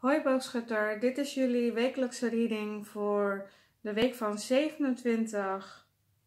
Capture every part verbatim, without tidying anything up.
Hoi boogschutter, dit is jullie wekelijkse reading voor de week van zevenentwintig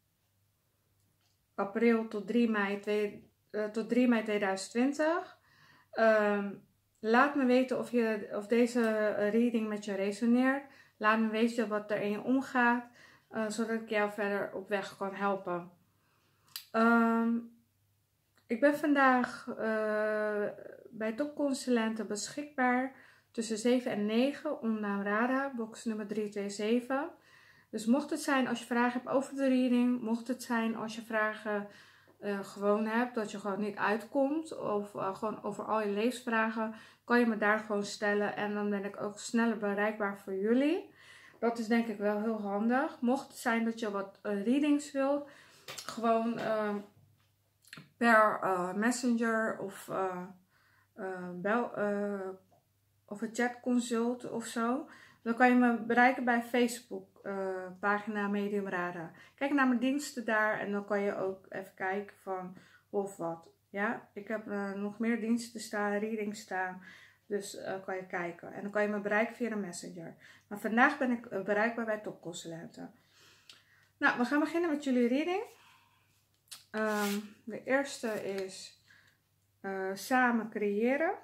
april tot drie mei, tot drie mei tweeduizend twintig. Um, laat me weten of, je, of deze reading met je resoneert. Laat me weten wat er in je omgaat, uh, zodat ik jou verder op weg kan helpen. Um, ik ben vandaag uh, bij topconsulenten beschikbaar tussen zeven en negen, omnaam Radha, box nummer drie twee zeven. Dus mocht het zijn als je vragen hebt over de reading, mocht het zijn als je vragen uh, gewoon hebt, dat je gewoon niet uitkomt, of uh, gewoon over al je levensvragen, kan je me daar gewoon stellen en dan ben ik ook sneller bereikbaar voor jullie. Dat is denk ik wel heel handig. Mocht het zijn dat je wat uh, readings wilt, gewoon uh, per uh, messenger of uh, uh, bel... Uh, of een chatconsult of zo, dan kan je me bereiken bij Facebook uh, pagina Medium Radha. Kijk naar mijn diensten daar en dan kan je ook even kijken van of wat. Ja, ik heb uh, nog meer diensten staan, readings staan, dus uh, kan je kijken. En dan kan je me bereiken via de messenger. Maar vandaag ben ik uh, bereikbaar bij topconsulenten. Nou, we gaan beginnen met jullie reading. Um, de eerste is uh, samen creëren.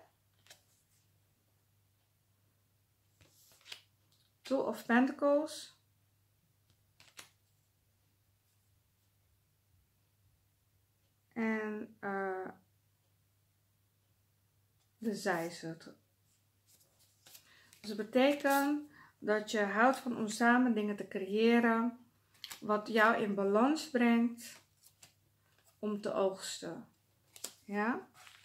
Two of Pentacles. En uh, de zijzet. Dus dat betekent dat je houdt van om samen dingen te creëren. Wat jou in balans brengt om te oogsten. Ja?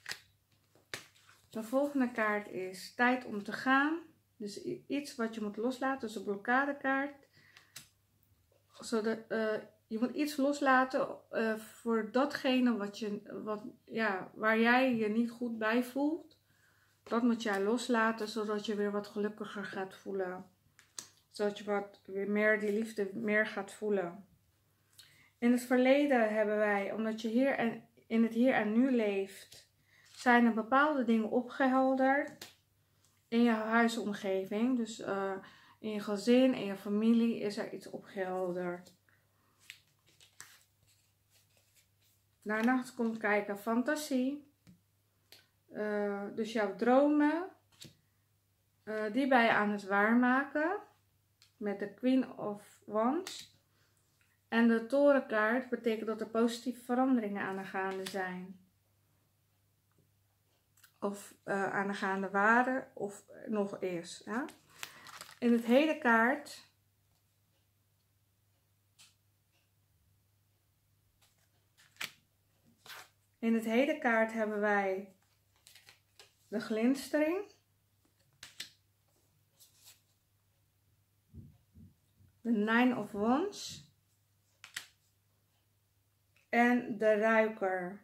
De volgende kaart is tijd om te gaan. Dus iets wat je moet loslaten, dus een blokkadekaart. Zodat, uh, je moet iets loslaten uh, voor datgene wat je, wat, ja, waar jij je niet goed bij voelt. Dat moet jij loslaten, zodat je weer wat gelukkiger gaat voelen. Zodat je wat weer meer die liefde meer gaat voelen. In het verleden hebben wij, omdat je hier en, in het hier en nu leeft, zijn er bepaalde dingen opgehelderd. In je huisomgeving, dus uh, in je gezin, in je familie is er iets opgehelderd. Daarnaast komt kijken fantasie. Uh, dus jouw dromen, uh, die ben je aan het waarmaken. Met de Queen of Wands. En de torenkaart betekent dat er positieve veranderingen aan de gaande zijn. Of uh, aan de gaande waren, of nog eerst. Ja? In het hele kaart in het hele kaart hebben wij de glinstering, de Nine of Wands en de ruiker.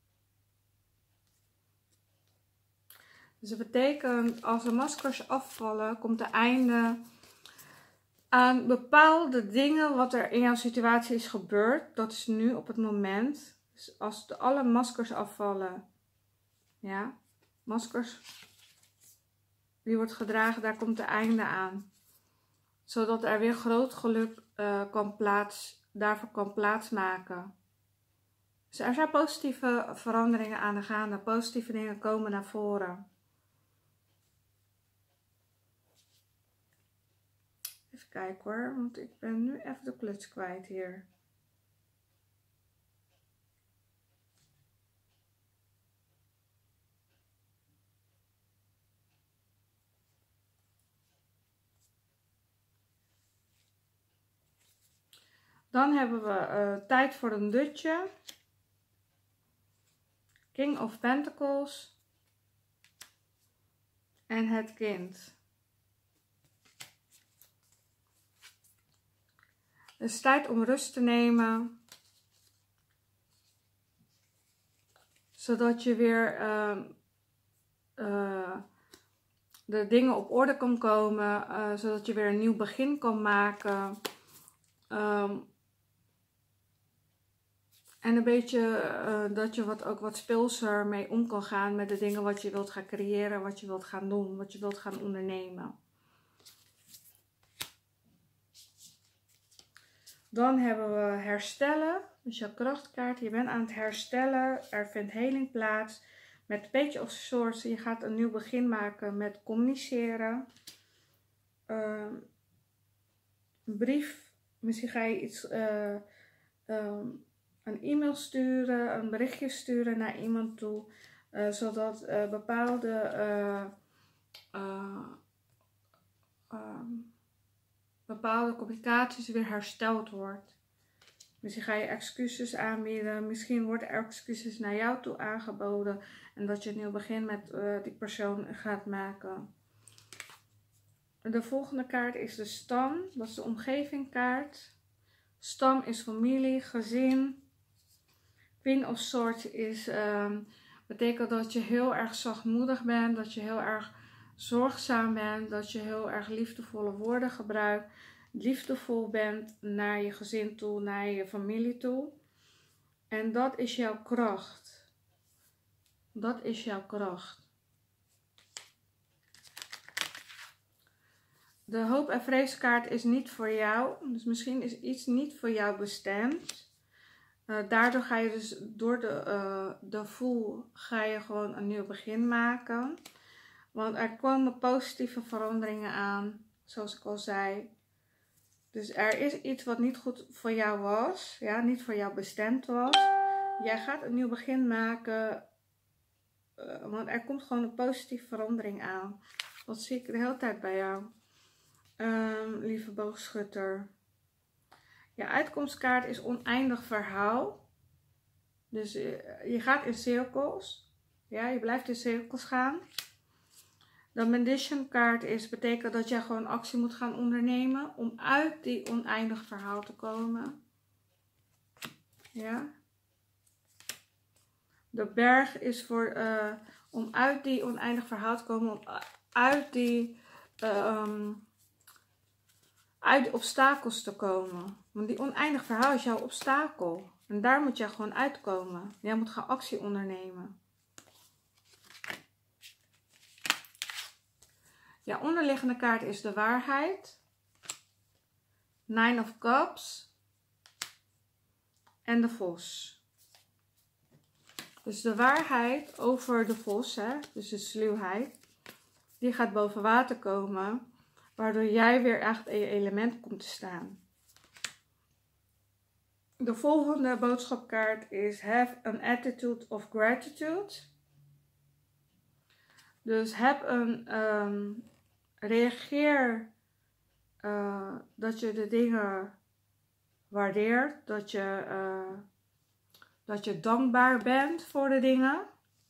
Dus dat betekent, als de maskers afvallen, komt het einde aan bepaalde dingen wat er in jouw situatie is gebeurd. Dat is nu op het moment. Dus als de, alle maskers afvallen, ja, maskers, die wordt gedragen, daar komt het einde aan. Zodat er weer groot geluk uh, kan plaats, daarvoor kan plaatsmaken. Dus er zijn positieve veranderingen aan de gaande, positieve dingen komen naar voren. Even kijken hoor, want ik ben nu even de kluts kwijt hier. Dan hebben we uh, tijd voor een dutje. King of Pentacles. En het kind. Het is tijd om rust te nemen. Zodat je weer uh, uh, de dingen op orde kan komen. Uh, zodat je weer een nieuw begin kan maken. Um, En een beetje uh, dat je wat, ook wat speelser mee om kan gaan met de dingen wat je wilt gaan creëren, wat je wilt gaan doen, wat je wilt gaan ondernemen. Dan hebben we herstellen, dus jouw krachtkaart. Je bent aan het herstellen, er vindt heling plaats. Met Page of Swords, je gaat een nieuw begin maken met communiceren. Uh, een brief, misschien ga je iets, uh, um, een e-mail sturen, een berichtje sturen naar iemand toe. Uh, zodat uh, bepaalde... Uh, uh, um, bepaalde communicaties weer hersteld wordt. Misschien ga je excuses aanbieden. Misschien worden er excuses naar jou toe aangeboden. En dat je een nieuw begin met uh, die persoon gaat maken. De volgende kaart is de stam. Dat is de omgevingkaart. Stam is familie, gezin. Queen of Swords is, um, betekent dat je heel erg zachtmoedig bent. Dat je heel erg zorgzaam bent, dat je heel erg liefdevolle woorden gebruikt, liefdevol bent naar je gezin toe, naar je familie toe. En dat is jouw kracht. Dat is jouw kracht. De hoop- en vreeskaart is niet voor jou, dus misschien is iets niet voor jou bestemd. Uh, daardoor ga je dus door de, uh, de voel ga je gewoon een nieuw begin maken. Want er komen positieve veranderingen aan, zoals ik al zei. Dus er is iets wat niet goed voor jou was, ja, niet voor jou bestemd was. Jij gaat een nieuw begin maken, uh, want er komt gewoon een positieve verandering aan. Dat zie ik de hele tijd bij jou, um, lieve boogschutter. Je uitkomstkaart is oneindig verhaal. Dus uh, je gaat in cirkels, ja, je blijft in cirkels gaan. De Magician kaart is, betekent dat jij gewoon actie moet gaan ondernemen om uit die oneindig verhaal te komen. Ja. De berg is voor, uh, om uit die oneindig verhaal te komen, om uit die, uh, um, uit die obstakels te komen. Want die oneindig verhaal is jouw obstakel. En daar moet jij gewoon uitkomen. Jij moet gaan actie ondernemen. Ja, onderliggende kaart is de waarheid. Nine of Cups. En de vos. Dus de waarheid over de vos, hè, dus de sluwheid, die gaat boven water komen. Waardoor jij weer echt in je element komt te staan. De volgende boodschapkaart is Have an attitude of gratitude. Dus heb een... Um, reageer uh, dat je de dingen waardeert. Dat je, uh, dat je dankbaar bent voor de dingen.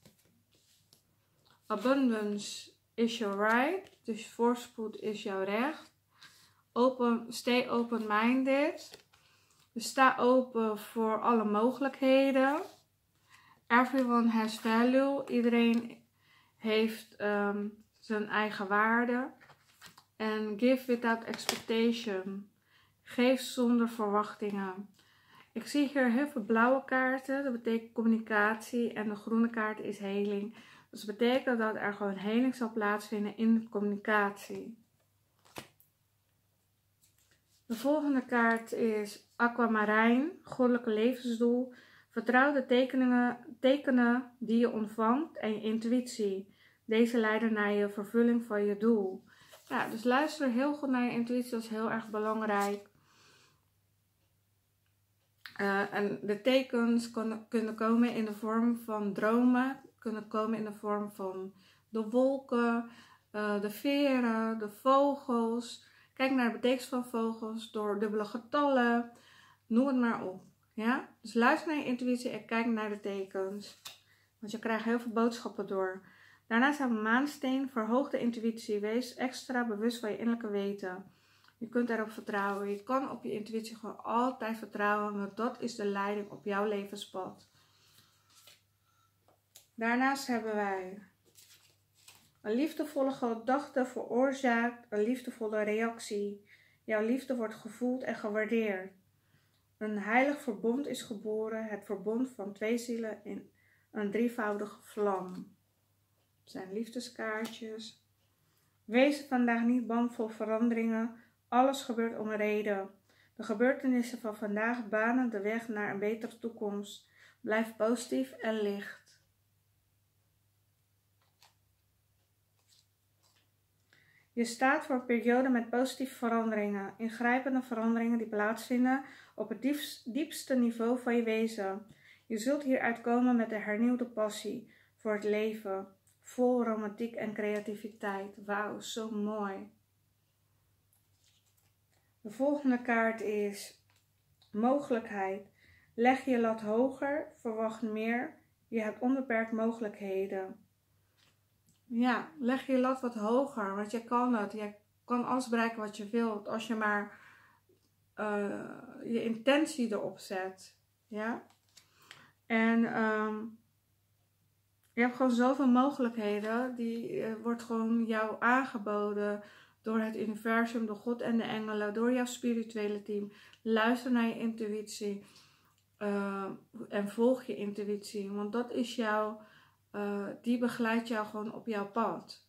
Abundance is your right. Dus voorspoed is jouw recht. Open, stay open-minded. Dus sta open voor alle mogelijkheden. Everyone has value. Iedereen heeft um, zijn eigen waarde. En give without expectation. Geef zonder verwachtingen. Ik zie hier heel veel blauwe kaarten. Dat betekent communicatie. En de groene kaart is heling. Dus dat betekent dat er gewoon heling zal plaatsvinden in de communicatie. De volgende kaart is aquamarijn. Goddelijke levensdoel. Vertrouw de tekeningen, tekenen die je ontvangt en je intuïtie. Deze leiden naar je vervulling van je doel. Ja, dus luister heel goed naar je intuïtie, dat is heel erg belangrijk. Uh, en de tekens kunnen, kunnen komen in de vorm van dromen, kunnen komen in de vorm van de wolken, uh, de veren, de vogels. Kijk naar de betekenis van vogels door dubbele getallen, noem het maar op. Ja? Dus luister naar je intuïtie en kijk naar de tekens, want je krijgt heel veel boodschappen door. Daarnaast hebben we maansteen, verhoog de intuïtie, wees extra bewust van je innerlijke weten. Je kunt erop vertrouwen, je kan op je intuïtie gewoon altijd vertrouwen, want dat is de leiding op jouw levenspad. Daarnaast hebben wij een liefdevolle gedachte veroorzaakt een liefdevolle reactie. Jouw liefde wordt gevoeld en gewaardeerd. Een heilig verbond is geboren, het verbond van twee zielen in een drievoudige vlam. Het zijn liefdeskaartjes. Wees vandaag niet bang voor veranderingen. Alles gebeurt om een reden. De gebeurtenissen van vandaag banen de weg naar een betere toekomst. Blijf positief en licht. Je staat voor een periode met positieve veranderingen, ingrijpende veranderingen die plaatsvinden op het diepst, diepste niveau van je wezen. Je zult hieruit komen met een hernieuwde passie voor het leven, vol romantiek en creativiteit. Wauw, zo mooi. De volgende kaart is mogelijkheid. Leg je lat hoger, verwacht meer. Je hebt onbeperkt mogelijkheden. Ja, leg je lat wat hoger, want jij kan het. Jij kan alles bereiken wat je wilt, als je maar uh, je intentie erop zet. Ja? En um, je hebt gewoon zoveel mogelijkheden, die uh, wordt gewoon jou aangeboden door het universum, door God en de engelen, door jouw spirituele team. Luister naar je intuïtie uh, en volg je intuïtie, want dat is jouw... Uh, die begeleidt jou gewoon op jouw pad.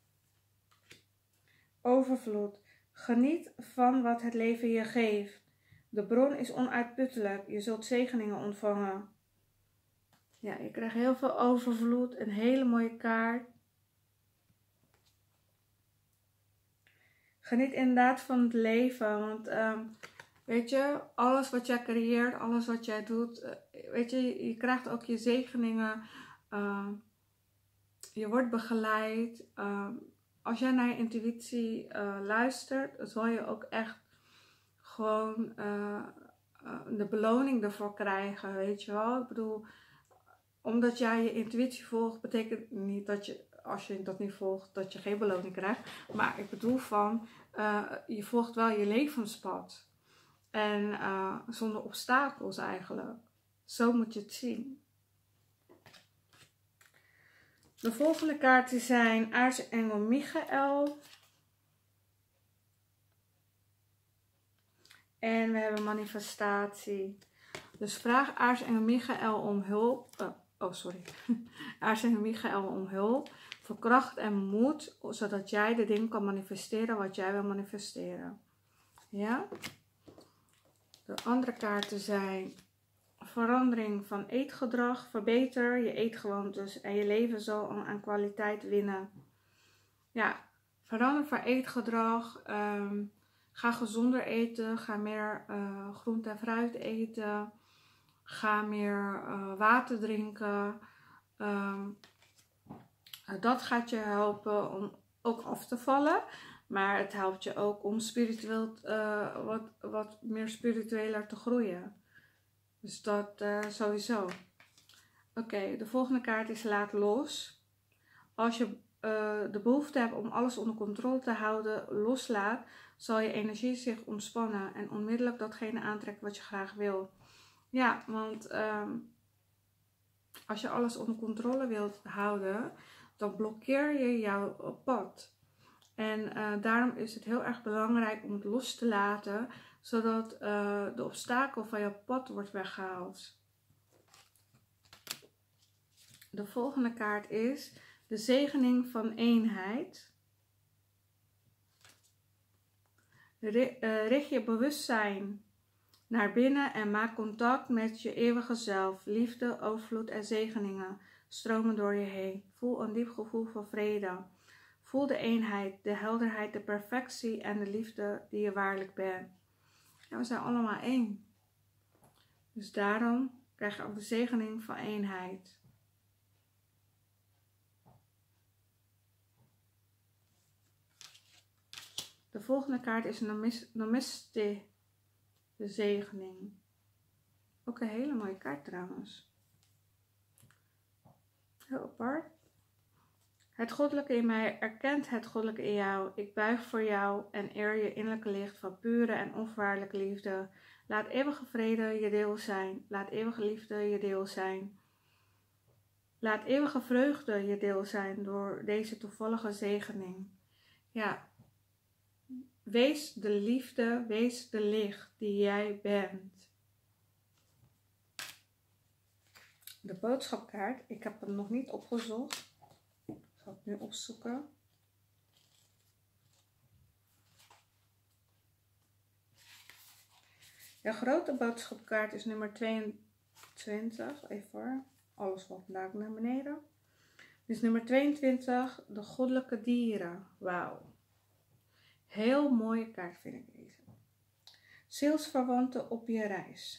Overvloed. Geniet van wat het leven je geeft. De bron is onuitputtelijk. Je zult zegeningen ontvangen. Ja, je krijgt heel veel overvloed. Een hele mooie kaart. Geniet inderdaad van het leven. Want um, weet je, alles wat jij creëert, alles wat jij doet. Uh, weet je, je krijgt ook je zegeningen. Uh, je wordt begeleid. Uh, als jij naar je intuïtie uh, luistert, zal je ook echt gewoon uh, uh, de beloning ervoor krijgen, weet je wel. Ik bedoel, omdat jij je intuïtie volgt, betekent niet dat je, als je dat niet volgt, dat je geen beloning krijgt. Maar ik bedoel van, uh, je volgt wel je levenspad. En uh, zonder obstakels eigenlijk. Zo moet je het zien. De volgende kaarten zijn aartsengel Michael. En we hebben manifestatie. Dus vraag aartsengel Michael om hulp. Oh, oh sorry. Aartsengel Michael om hulp. Voor kracht en moed. Zodat jij de ding kan manifesteren wat jij wil manifesteren. Ja. De andere kaarten zijn verandering van eetgedrag. Verbeter je eetgewoontes en je leven zal aan kwaliteit winnen. Ja, verander van eetgedrag. Um, ga gezonder eten. Ga meer uh, groente en fruit eten. Ga meer uh, water drinken. Um, uh, dat gaat je helpen om ook af te vallen. Maar het helpt je ook om spiritueel, uh, wat, wat meer spiritueler te groeien. Dus dat uh, sowieso. Oké, okay, de volgende kaart is laat los. Als je uh, de behoefte hebt om alles onder controle te houden, loslaat, zal je energie zich ontspannen en onmiddellijk datgene aantrekken wat je graag wil. Ja, want um, als je alles onder controle wilt houden, dan blokkeer je jouw pad. En uh, daarom is het heel erg belangrijk om het los te laten, zodat uh, de obstakel van jouw pad wordt weggehaald. De volgende kaart is de zegening van eenheid. Richt je bewustzijn naar binnen en maak contact met je eeuwige zelf. Liefde, overvloed en zegeningen stromen door je heen. Voel een diep gevoel van vrede. Voel de eenheid, de helderheid, de perfectie en de liefde die je waarlijk bent. Ja, we zijn allemaal één. Dus daarom krijg je ook de zegening van eenheid. De volgende kaart is Namaste, de zegening. Ook een hele mooie kaart trouwens. Heel apart. Het goddelijke in mij erkent het goddelijke in jou. Ik buig voor jou en eer je innerlijke licht van pure en onvoorwaardelijke liefde. Laat eeuwige vrede je deel zijn. Laat eeuwige liefde je deel zijn. Laat eeuwige vreugde je deel zijn door deze toevallige zegening. Ja, wees de liefde, wees de licht die jij bent. de boodschapkaart. Ik heb hem nog niet opgezocht. Ik zal het nu opzoeken. De grote boodschapkaart is nummer tweeëntwintig. Even hoor. Alles valt vandaag naar beneden. Dus nummer tweeëntwintig. De goddelijke dieren. Wauw. Heel mooie kaart vind ik deze. Zielsverwanten op je reis.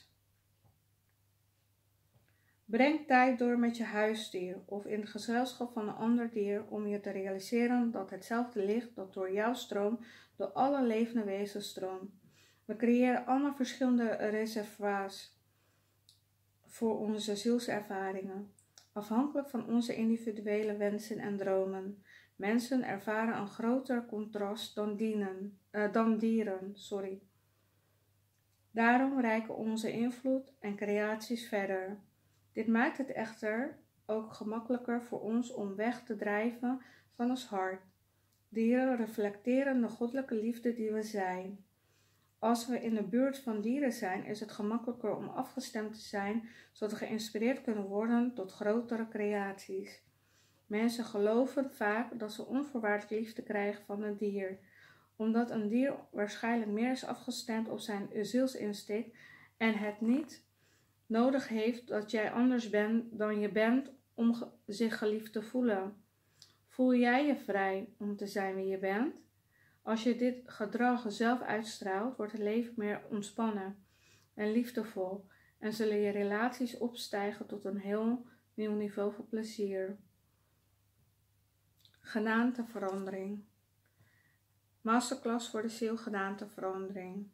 Breng tijd door met je huisdier of in het gezelschap van een ander dier om je te realiseren dat hetzelfde licht dat door jou stroomt, door alle levende wezens stroomt. We creëren allemaal verschillende reservoirs voor onze zielservaringen, afhankelijk van onze individuele wensen en dromen. Mensen ervaren een groter contrast dan, dienen, uh, dan dieren. Sorry. Daarom reiken onze invloed en creaties verder. Dit maakt het echter ook gemakkelijker voor ons om weg te drijven van ons hart. Dieren reflecteren de goddelijke liefde die we zijn. Als we in de buurt van dieren zijn, is het gemakkelijker om afgestemd te zijn, zodat we geïnspireerd kunnen worden tot grotere creaties. Mensen geloven vaak dat ze onvoorwaardelijk liefde krijgen van een dier, omdat een dier waarschijnlijk meer is afgestemd op zijn zielsinstinct en het niet nodig heeft dat jij anders bent dan je bent om ge zich geliefd te voelen. Voel jij je vrij om te zijn wie je bent? Als je dit gedrag zelf uitstraalt, wordt het leven meer ontspannen en liefdevol en zullen je relaties opstijgen tot een heel nieuw niveau van plezier. Gedaanteverandering. Masterclass voor de ziel, gedaanteverandering.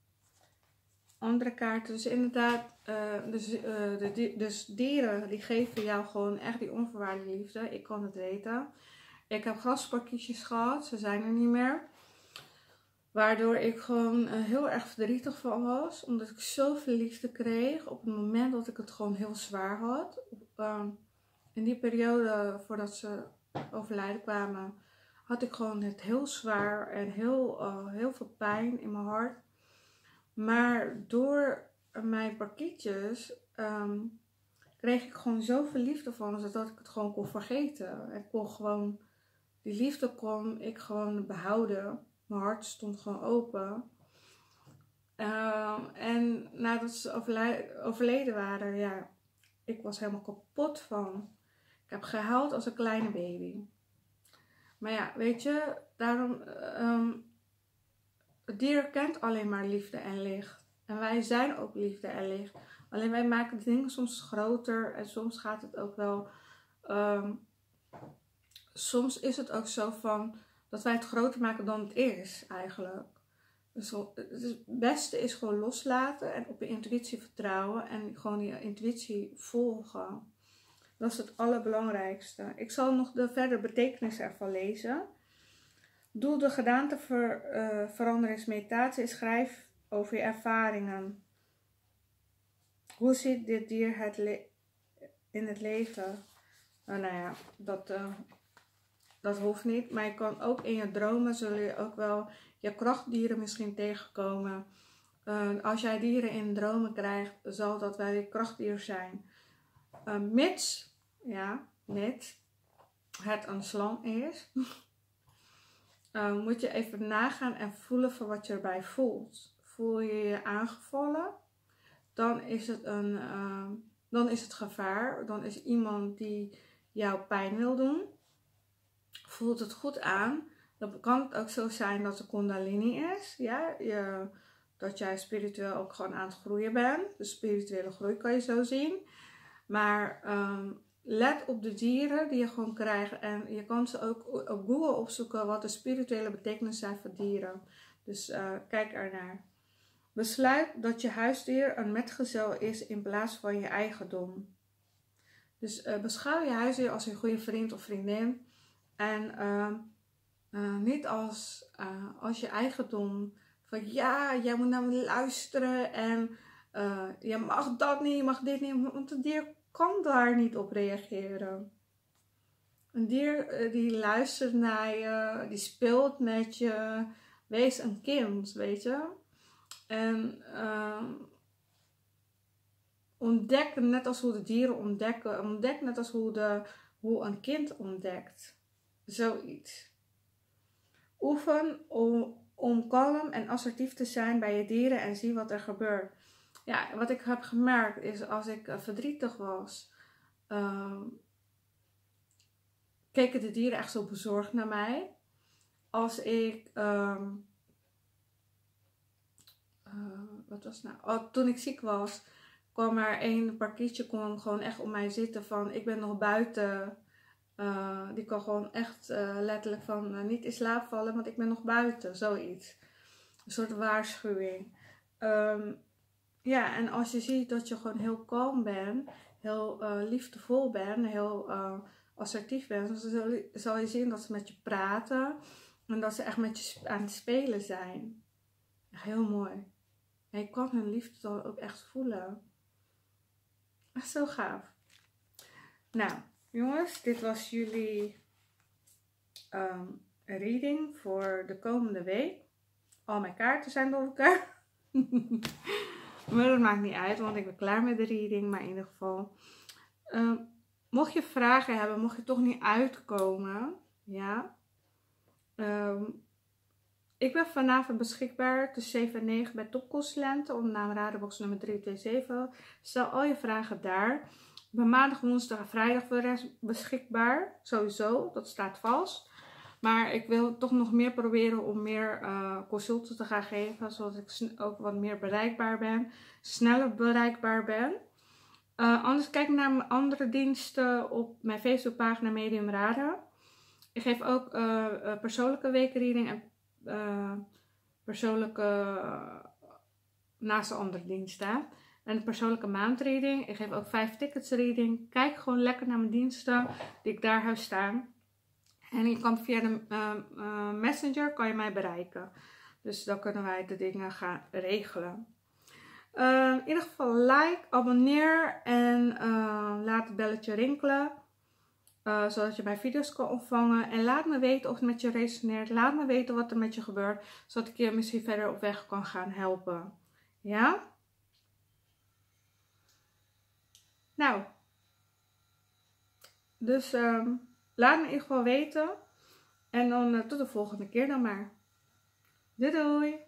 Andere kaarten, dus inderdaad, uh, dus, uh, de, dus dieren die geven jou gewoon echt die onvoorwaardelijke liefde. Ik kan het weten. Ik heb grasparkietjes gehad, ze zijn er niet meer. Waardoor ik gewoon uh, heel erg verdrietig van was, omdat ik zoveel liefde kreeg op het moment dat ik het gewoon heel zwaar had. Uh, in die periode voordat ze overlijden kwamen, had ik gewoon het heel zwaar en heel, uh, heel veel pijn in mijn hart. Maar door mijn parkietjes um, kreeg ik gewoon zoveel liefde van ze dat ik het gewoon kon vergeten. Ik kon gewoon, die liefde kon ik gewoon behouden. Mijn hart stond gewoon open. Um, en nadat ze overleden waren, ja, ik was helemaal kapot van. Ik heb gehuild als een kleine baby. Maar ja, weet je, daarom... Um, Het dier kent alleen maar liefde en licht. En wij zijn ook liefde en licht. Alleen wij maken de dingen soms groter. En soms gaat het ook wel... Um, soms is het ook zo van... dat wij het groter maken dan het is eigenlijk. Dus het beste is gewoon loslaten. En op je intuïtie vertrouwen. En gewoon je intuïtie volgen. Dat is het allerbelangrijkste. Ik zal nog de verdere betekenis ervan lezen. Doel de gedaanteveranderingsmeditatie uh, is schrijf over je ervaringen. Hoe ziet dit dier het in het leven? Uh, nou ja, dat, uh, dat hoeft niet. Maar je kan ook in je dromen, zullen je ook wel je krachtdieren misschien tegenkomen. Uh, als jij dieren in dromen krijgt, zal dat wel je krachtdier zijn. Uh, mits, ja, mits het een slang is... Uh, moet je even nagaan en voelen van wat je erbij voelt. Voel je je aangevallen, dan is het een, uh, dan is het gevaar. Dan is iemand die jou pijn wil doen. Voelt het goed aan. Dan kan het ook zo zijn dat de kundalini is. Ja? Je, dat jij spiritueel ook gewoon aan het groeien bent. De spirituele groei kan je zo zien. Maar... Um, let op de dieren die je gewoon krijgt. En je kan ze ook op Google opzoeken wat de spirituele betekenis zijn voor dieren. Dus uh, kijk ernaar. Besluit dat je huisdier een metgezel is in plaats van je eigendom. Dus uh, beschouw je huisdier als een goede vriend of vriendin. En uh, uh, niet als, uh, als je eigendom. Van ja, jij moet naar me luisteren. En uh, je mag dat niet, je mag dit niet. Want het dier kan daar niet op reageren. Een dier die luistert naar je, die speelt met je. Wees een kind, weet je. En uh, ontdek net als hoe de dieren ontdekken. Ontdek net als hoe, de, hoe een kind ontdekt. Zoiets. Oefen om, om kalm en assertief te zijn bij je dieren en zie wat er gebeurt. Ja, wat ik heb gemerkt is als ik uh, verdrietig was, uh, keken de dieren echt zo bezorgd naar mij. Als ik, um, uh, wat was nou? Oh, toen ik ziek was, kwam er een parkietje kon gewoon echt op mij zitten van ik ben nog buiten. Uh, die kan gewoon echt uh, letterlijk van uh, niet in slaap vallen, want ik ben nog buiten. Zoiets. Een soort waarschuwing. Um, ja, en als je ziet dat je gewoon heel kalm bent, heel uh, liefdevol bent, heel uh, assertief bent, dan zal je, zal je zien dat ze met je praten en dat ze echt met je aan het spelen zijn. Echt heel mooi. En je kan hun liefde dan ook echt voelen. Echt zo gaaf. Nou, jongens, dit was jullie um, reading voor de komende week. Al mijn kaarten zijn door elkaar. Maar dat maakt niet uit, want ik ben klaar met de reading. Maar in ieder geval, um, mocht je vragen hebben, mocht je toch niet uitkomen, ja. Um, ik ben vanavond beschikbaar tussen zeven en negen bij Topkost Lente, onder naam Radenbox nummer drie twee zeven. Stel al je vragen daar. Ik ben maandag, woensdag en vrijdag voor de rest beschikbaar. Sowieso, dat staat vast. Maar ik wil toch nog meer proberen om meer uh, consulten te gaan geven. Zodat ik ook wat meer bereikbaar ben. Sneller bereikbaar ben. Uh, anders kijk naar mijn andere diensten op mijn Facebookpagina Medium Raden. Ik geef ook uh, uh, persoonlijke weekreading en uh, persoonlijke uh, naast de andere diensten. En de persoonlijke maandreading. Ik geef ook vijf tickets reading. Kijk gewoon lekker naar mijn diensten die ik daar heb staan. En je kan via de uh, uh, messenger kan je mij bereiken. Dus dan kunnen wij de dingen gaan regelen. Uh, in ieder geval like, abonneer en uh, laat het belletje rinkelen. Uh, zodat je mijn video's kan ontvangen. En laat me weten of het met je resoneert. Laat me weten wat er met je gebeurt. Zodat ik je misschien verder op weg kan gaan helpen. Ja? Nou. Dus um, laat me in ieder geval weten. En dan uh, tot de volgende keer dan maar. Doei doei!